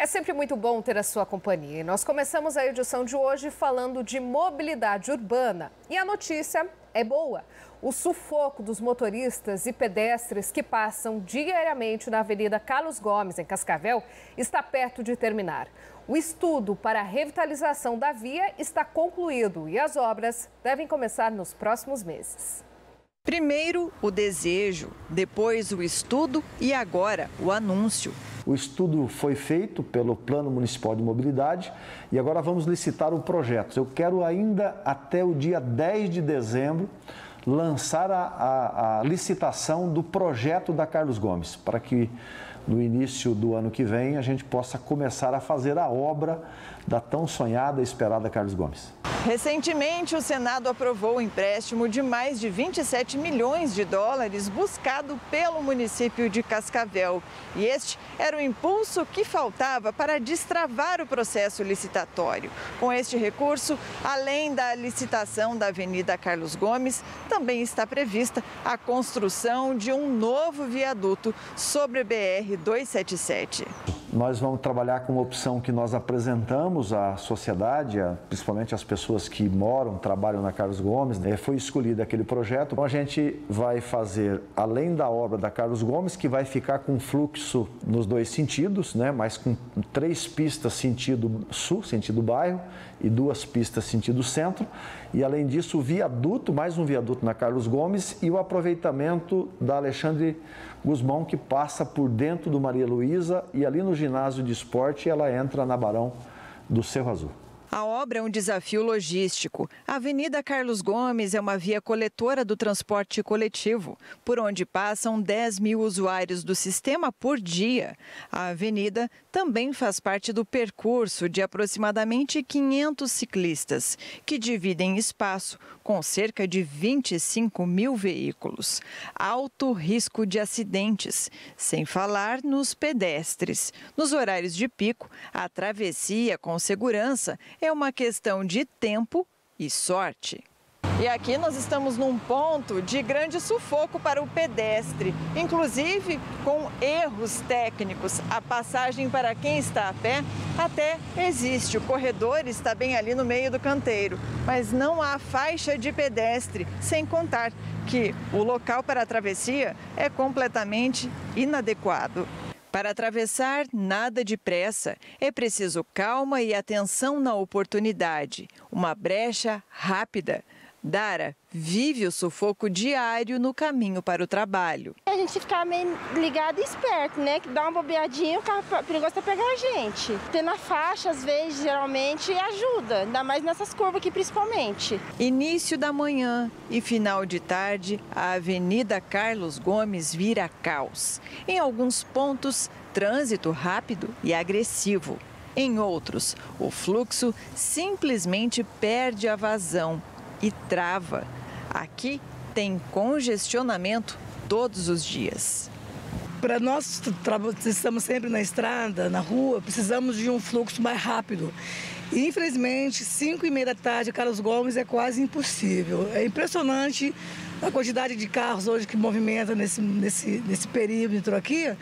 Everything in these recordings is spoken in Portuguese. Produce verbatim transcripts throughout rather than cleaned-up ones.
É sempre muito bom ter a sua companhia. E nós começamos a edição de hoje falando de mobilidade urbana. E a notícia é boa. O sufoco dos motoristas e pedestres que passam diariamente na Avenida Carlos Gomes, em Cascavel, está perto de terminar. O estudo para a revitalização da via está concluído e as obras devem começar nos próximos meses. Primeiro, o desejo, depois o estudo e agora o anúncio. O estudo foi feito pelo Plano Municipal de Mobilidade e agora vamos licitar o projeto. Eu quero ainda até o dia dez de dezembro lançar a, a, a licitação do projeto da Carlos Gomes, para que no início do ano que vem a gente possa começar a fazer a obra da tão sonhada e esperada Carlos Gomes. Recentemente, o Senado aprovou o empréstimo de mais de vinte e sete milhões de dólares buscado pelo município de Cascavel. E este era o impulso que faltava para destravar o processo licitatório. Com este recurso, além da licitação da Avenida Carlos Gomes, também está prevista a construção de um novo viaduto sobre o B R duzentos e setenta e sete. Nós vamos trabalhar com uma opção que nós apresentamos à sociedade, principalmente às pessoas que moram, trabalham na Carlos Gomes. Foi escolhido aquele projeto. Então a gente vai fazer, além da obra da Carlos Gomes, que vai ficar com fluxo nos dois sentidos, né? Mas com três pistas sentido sul, sentido bairro, e duas pistas sentido centro. E além disso, o viaduto, mais um viaduto na Carlos Gomes e o aproveitamento da Alexandre Guzmão, que passa por dentro do Maria Luísa e ali no ginásio de esporte ela entra na Barão do Cerro Azul. A obra é um desafio logístico. A Avenida Carlos Gomes é uma via coletora do transporte coletivo, por onde passam dez mil usuários do sistema por dia. A avenida também faz parte do percurso de aproximadamente quinhentos ciclistas, que dividem espaço com cerca de vinte e cinco mil veículos. Alto risco de acidentes, sem falar nos pedestres. Nos horários de pico, a travessia com segurança é uma questão de tempo e sorte. E aqui nós estamos num ponto de grande sufoco para o pedestre, inclusive com erros técnicos. A passagem para quem está a pé até existe, o corredor está bem ali no meio do canteiro, mas não há faixa de pedestre, sem contar que o local para a travessia é completamente inadequado. Para atravessar, nada de pressa. É preciso calma e atenção na oportunidade. Uma brecha rápida. Dara vive o sufoco diário no caminho para o trabalho. A gente fica meio ligado e esperto, né? Que dá uma bobeadinha, o carro perigoso tá pegar a gente. Ter na faixa, às vezes, geralmente, ajuda. Ainda mais nessas curvas aqui, principalmente. Início da manhã e final de tarde, a Avenida Carlos Gomes vira caos. Em alguns pontos, trânsito rápido e agressivo. Em outros, o fluxo simplesmente perde a vazão e trava. Aqui tem congestionamento todos os dias. Para nós que estamos sempre na estrada, na rua, precisamos de um fluxo mais rápido. E, infelizmente, cinco e meia da tarde, Carlos Gomes é quase impossível. É impressionante a quantidade de carros hoje que movimenta nesse, nesse, nesse perímetro aqui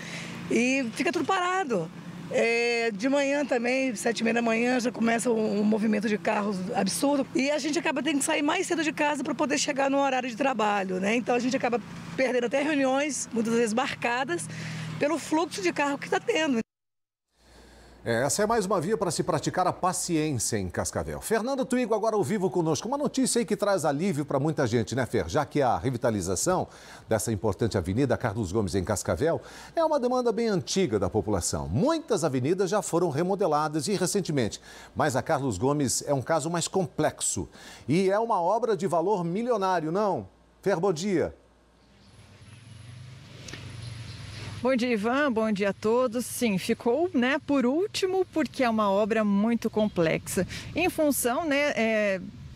e fica tudo parado. É, de manhã também, sete e meia da manhã, já começa um, um movimento de carros absurdo. E a gente acaba tendo que sair mais cedo de casa para poder chegar no horário de trabalho, né? Então a gente acaba perdendo até reuniões, muitas vezes marcadas, pelo fluxo de carro que está tendo. É, essa é mais uma via para se praticar a paciência em Cascavel. Fernanda Twigo agora ao vivo conosco. Uma notícia aí que traz alívio para muita gente, né, Fer? Já que a revitalização dessa importante avenida Carlos Gomes em Cascavel é uma demanda bem antiga da população. Muitas avenidas já foram remodeladas e recentemente, mas a Carlos Gomes é um caso mais complexo. E é uma obra de valor milionário, não? Fer, bom dia. Bom dia, Ivan. Bom dia a todos. Sim, ficou, né, por último, porque é uma obra muito complexa. Em função, né, é,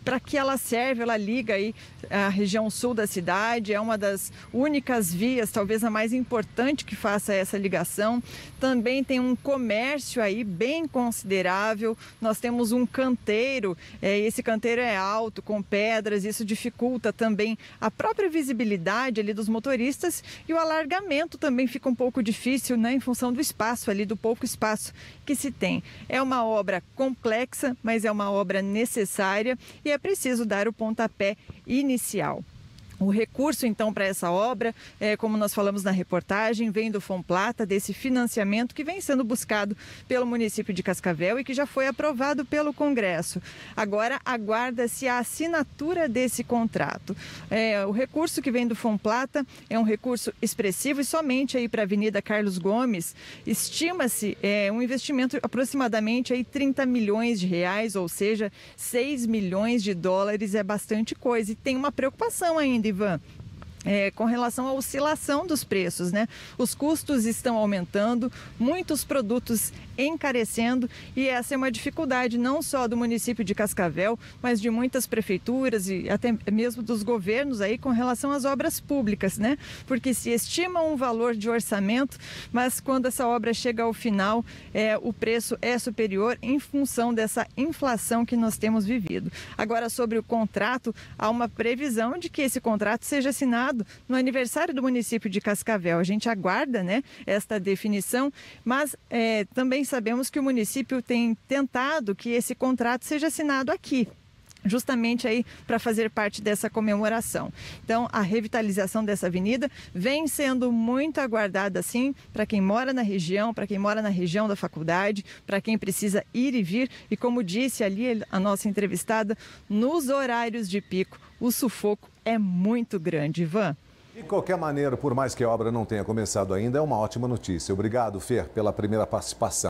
para que ela serve, ela liga aí a região sul da cidade, é uma das únicas vias, talvez a mais importante que faça essa ligação. Também tem um comércio aí bem considerável, nós temos um canteiro, é, esse canteiro é alto, com pedras, isso dificulta também a própria visibilidade ali dos motoristas e o alargamento também fica um pouco difícil, né, em função do espaço ali, do pouco espaço que se tem. É uma obra complexa, mas é uma obra necessária e é preciso dar o pontapé inicial. O recurso, então, para essa obra, é, como nós falamos na reportagem, vem do Fomplata, desse financiamento que vem sendo buscado pelo município de Cascavel e que já foi aprovado pelo Congresso. Agora, aguarda-se a assinatura desse contrato. É, o recurso que vem do Fomplata é um recurso expressivo e somente aí para a Avenida Carlos Gomes, estima-se é, um investimento aproximadamente aí trinta milhões de reais, ou seja, seis milhões de dólares, é bastante coisa. E tem uma preocupação ainda, Ivan, é, com relação à oscilação dos preços, né? Os custos estão aumentando, muitos produtos encarecendo e essa é uma dificuldade não só do município de Cascavel, mas de muitas prefeituras e até mesmo dos governos aí com relação às obras públicas, né? Porque se estima um valor de orçamento, mas quando essa obra chega ao final, é, o preço é superior em função dessa inflação que nós temos vivido. Agora, sobre o contrato, há uma previsão de que esse contrato seja assinado no aniversário do município de Cascavel. A gente aguarda, né, esta definição, mas é, também sabemos que o município tem tentado que esse contrato seja assinado aqui, justamente aí para fazer parte dessa comemoração. Então, a revitalização dessa avenida vem sendo muito aguardada, sim, para quem mora na região, para quem mora na região da faculdade, para quem precisa ir e vir. E como disse ali a nossa entrevistada, nos horários de pico, o sufoco é muito grande, Ivan. De qualquer maneira, por mais que a obra não tenha começado ainda, é uma ótima notícia. Obrigado, Fer, pela primeira participação.